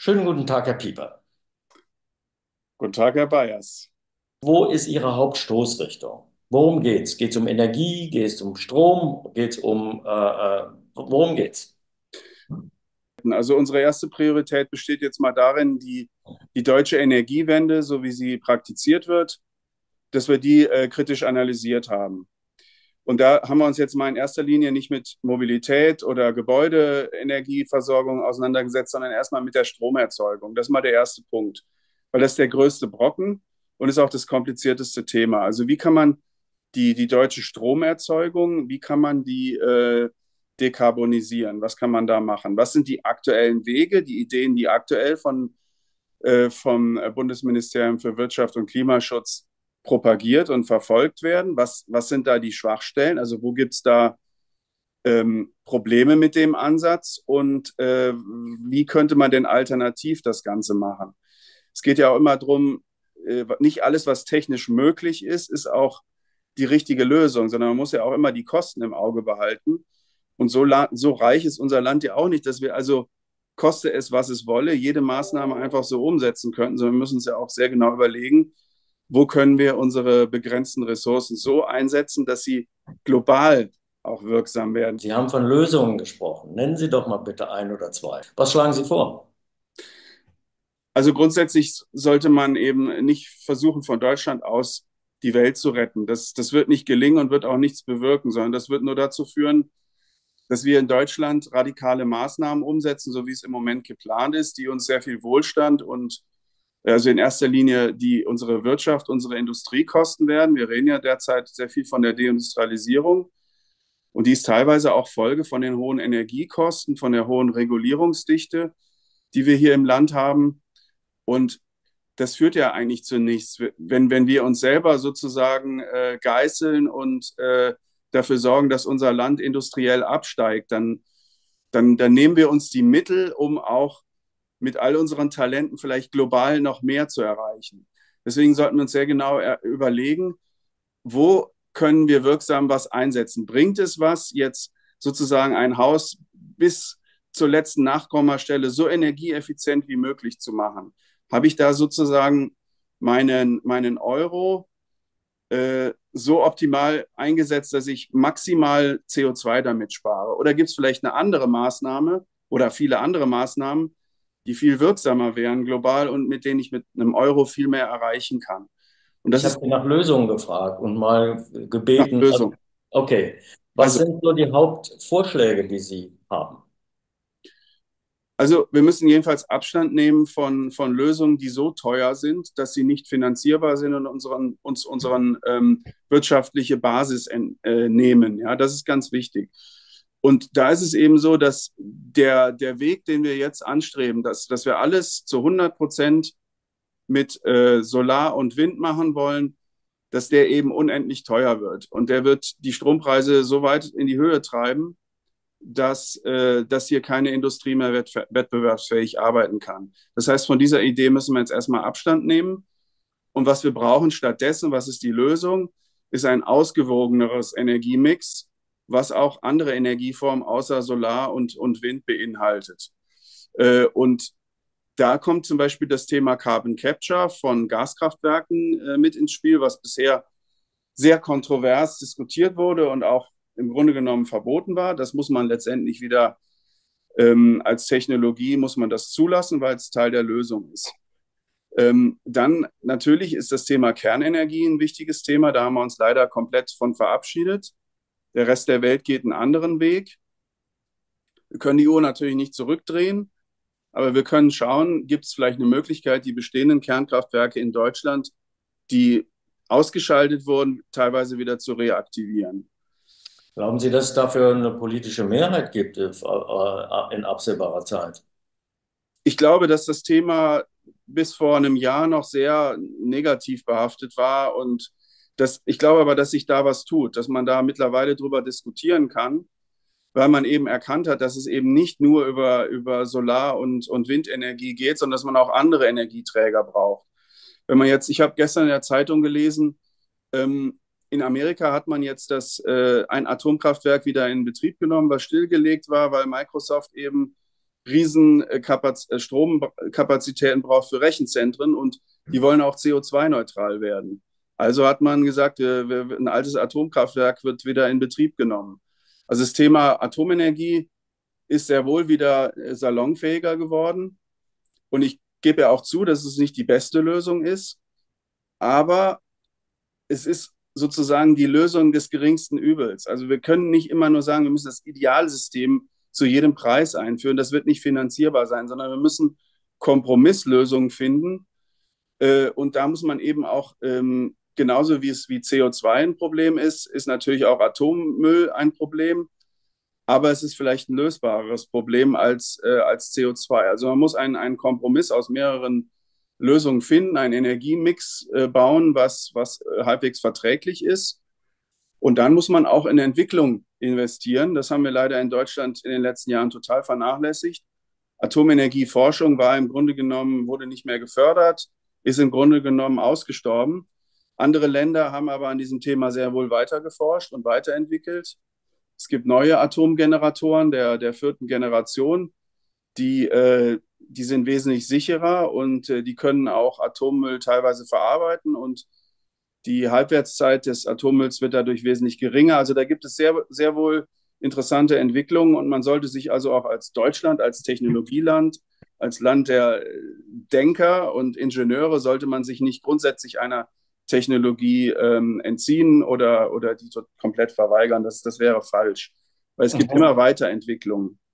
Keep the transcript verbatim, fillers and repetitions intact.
Schönen guten Tag, Herr Pieper. Guten Tag, Herr Bayers. Wo ist Ihre Hauptstoßrichtung? Worum geht's? Geht es um Energie? Geht es um Strom? Geht es um, äh, äh, worum geht's? Also unsere erste Priorität besteht jetzt mal darin, die, die deutsche Energiewende, so wie sie praktiziert wird, dass wir die äh, kritisch analysiert haben. Und da haben wir uns jetzt mal in erster Linie nicht mit Mobilität oder Gebäudeenergieversorgung auseinandergesetzt, sondern erstmal mit der Stromerzeugung. Das ist mal der erste Punkt, weil das ist der größte Brocken und ist auch das komplizierteste Thema. Also wie kann man die, die deutsche Stromerzeugung, wie kann man die äh, dekarbonisieren? Was kann man da machen? Was sind die aktuellen Wege, die Ideen, die aktuell von, äh, vom Bundesministerium für Wirtschaft und Klimaschutz propagiert und verfolgt werden? Was, was sind da die Schwachstellen? Also wo gibt es da ähm, Probleme mit dem Ansatz und äh, wie könnte man denn alternativ das Ganze machen? Es geht ja auch immer darum, äh, nicht alles, was technisch möglich ist, ist auch die richtige Lösung, sondern man muss ja auch immer die Kosten im Auge behalten. Und so, so reich ist unser Land ja auch nicht, dass wir also, koste es, was es wolle, jede Maßnahme einfach so umsetzen könnten, sondern wir müssen uns ja auch sehr genau überlegen, wo können wir unsere begrenzten Ressourcen so einsetzen, dass sie global auch wirksam werden. Sie haben von Lösungen gesprochen. Nennen Sie doch mal bitte ein oder zwei. Was schlagen Sie vor? Also grundsätzlich sollte man eben nicht versuchen, von Deutschland aus die Welt zu retten. Das, das wird nicht gelingen und wird auch nichts bewirken, sondern das wird nur dazu führen, dass wir in Deutschland radikale Maßnahmen umsetzen, so wie es im Moment geplant ist, die uns sehr viel Wohlstand und also in erster Linie die unsere Wirtschaft, unsere Industrie kosten werden. Wir reden ja derzeit sehr viel von der Deindustrialisierung und die ist teilweise auch Folge von den hohen Energiekosten, von der hohen Regulierungsdichte, die wir hier im Land haben. Und das führt ja eigentlich zu nichts. Wenn, wenn wir uns selber sozusagen äh, geißeln und äh, dafür sorgen, dass unser Land industriell absteigt, dann, dann, dann nehmen wir uns die Mittel, um auch mit all unseren Talenten vielleicht global noch mehr zu erreichen. Deswegen sollten wir uns sehr genau überlegen, wo können wir wirksam was einsetzen? Bringt es was, jetzt sozusagen ein Haus bis zur letzten Nachkommastelle so energieeffizient wie möglich zu machen? Habe ich da sozusagen meinen, meinen Euro äh, so optimal eingesetzt, dass ich maximal C O zwei damit spare? Oder gibt es vielleicht eine andere Maßnahme oder viele andere Maßnahmen, die viel wirksamer wären global und mit denen ich mit einem Euro viel mehr erreichen kann? Und Ich das habe ist Sie nach Lösungen gefragt und mal nach gebeten. Also, Lösung. okay, was Also sind so die Hauptvorschläge, die Sie haben? Also wir müssen jedenfalls Abstand nehmen von, von Lösungen, die so teuer sind, dass sie nicht finanzierbar sind und unseren, uns unseren ähm, wirtschaftliche Basis en, äh, nehmen. Ja, das ist ganz wichtig. Und da ist es eben so, dass der, der Weg, den wir jetzt anstreben, dass, dass wir alles zu hundert Prozent mit äh, Solar und Wind machen wollen, dass der eben unendlich teuer wird. Und der wird die Strompreise so weit in die Höhe treiben, dass, äh, dass hier keine Industrie mehr wettbewerbsfähig arbeiten kann. Das heißt, von dieser Idee müssen wir jetzt erstmal Abstand nehmen. Und was wir brauchen stattdessen, was ist die Lösung, ist ein ausgewogeneres Energiemix, was auch andere Energieformen außer Solar und, und Wind beinhaltet. Äh, und da kommt zum Beispiel das Thema Carbon Capture von Gaskraftwerken äh, mit ins Spiel, was bisher sehr kontrovers diskutiert wurde und auch im Grunde genommen verboten war. Das muss man letztendlich wieder ähm, als Technologie, muss man das zulassen, weil es Teil der Lösung ist. Ähm, dann natürlich ist das Thema Kernenergie ein wichtiges Thema. Da haben wir uns leider komplett von verabschiedet. Der Rest der Welt geht einen anderen Weg. Wir können die Uhr natürlich nicht zurückdrehen, aber wir können schauen, gibt es vielleicht eine Möglichkeit, die bestehenden Kernkraftwerke in Deutschland, die ausgeschaltet wurden, teilweise wieder zu reaktivieren. Glauben Sie, dass es dafür eine politische Mehrheit gibt, äh, äh, in absehbarer Zeit? Ich glaube, dass das Thema bis vor einem Jahr noch sehr negativ behaftet war und das, ich glaube aber, dass sich da was tut, dass man da mittlerweile drüber diskutieren kann, weil man eben erkannt hat, dass es eben nicht nur über, über Solar- und, und Windenergie geht, sondern dass man auch andere Energieträger braucht. Wenn man jetzt, ich habe gestern in der Zeitung gelesen, ähm, in Amerika hat man jetzt das, äh, ein Atomkraftwerk wieder in Betrieb genommen, was stillgelegt war, weil Microsoft eben riesen äh, Kapaz äh, Stromkapazitäten braucht für Rechenzentren und die wollen auch C O zwei neutral werden. Also hat man gesagt, äh, wir- ein altes Atomkraftwerk wird wieder in Betrieb genommen. Also das Thema Atomenergie ist sehr wohl wieder äh, salonfähiger geworden. Und ich gebe ja auch zu, dass es nicht die beste Lösung ist, aber es ist sozusagen die Lösung des geringsten Übels. Also wir können nicht immer nur sagen, wir müssen das Idealsystem zu jedem Preis einführen. Das wird nicht finanzierbar sein, sondern wir müssen Kompromisslösungen finden. Äh, und da muss man eben auch, ähm, genauso wie es wie C O zwei ein Problem ist, ist natürlich auch Atommüll ein Problem. Aber es ist vielleicht ein lösbareres Problem als, äh, als C O zwei. Also man muss einen, einen Kompromiss aus mehreren Lösungen finden, einen Energiemix äh, bauen, was, was äh, halbwegs verträglich ist. Und dann muss man auch in Entwicklung investieren. Das haben wir leider in Deutschland in den letzten Jahren total vernachlässigt. Atomenergieforschung war im Grunde genommen, wurde nicht mehr gefördert, ist im Grunde genommen ausgestorben. Andere Länder haben aber an diesem Thema sehr wohl weiter geforscht und weiterentwickelt. Es gibt neue Atomgeneratoren der, der vierten Generation, die, äh, die sind wesentlich sicherer und äh, die können auch Atommüll teilweise verarbeiten und die Halbwertszeit des Atommülls wird dadurch wesentlich geringer. Also da gibt es sehr, sehr wohl interessante Entwicklungen und man sollte sich also auch als Deutschland, als Technologieland, als Land der Denker und Ingenieure, sollte man sich nicht grundsätzlich einer Technologie ähm, entziehen oder, oder die so komplett verweigern. Das, das wäre falsch, weil es gibt immer Weiterentwicklungen.